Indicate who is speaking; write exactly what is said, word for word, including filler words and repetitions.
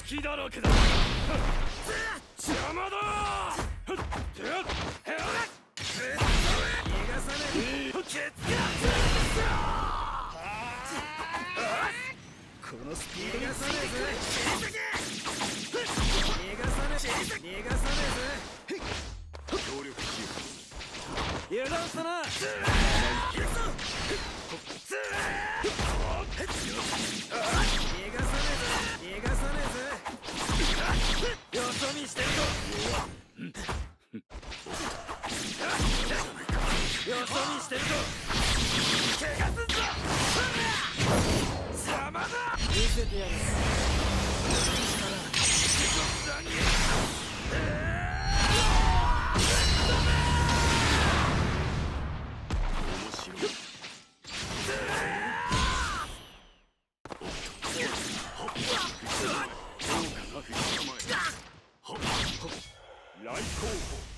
Speaker 1: 隙だらけだ。邪魔だ。このスピード逃がさねえぜ。逃がさねえ。逃がさねえぜ。協力しよう。油断したな。行くぞ。逃がさねえぜ。逃がさねえぜ。よそ見してるぞ。よそ見してるぞ。怪我すんぞ。邪魔だ。見せてやる。来候補。